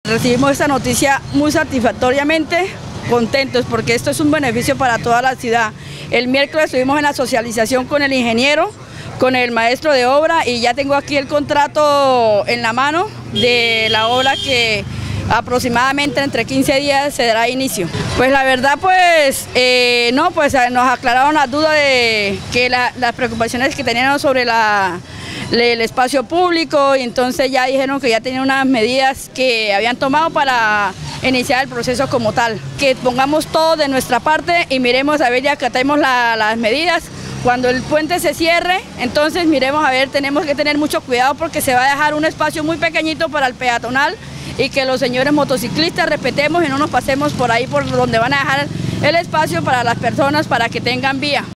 Recibimos esta noticia muy satisfactoriamente, contentos porque esto es un beneficio para toda la ciudad. El miércoles estuvimos en la socialización con el ingeniero, con el maestro de obra y ya tengo aquí el contrato en la mano de la obra que aproximadamente entre 15 días se dará inicio. Pues la verdad nos aclararon las dudas de que las preocupaciones que tenían sobre el espacio público y entonces ya dijeron que ya tenían unas medidas que habían tomado para iniciar el proceso como tal. Que pongamos todo de nuestra parte y miremos a ver, ya acatemos las medidas. Cuando el puente se cierre, entonces miremos a ver, tenemos que tener mucho cuidado porque se va a dejar un espacio muy pequeñito para el peatonal y que los señores motociclistas respetemos y no nos pasemos por ahí por donde van a dejar el espacio para las personas para que tengan vía.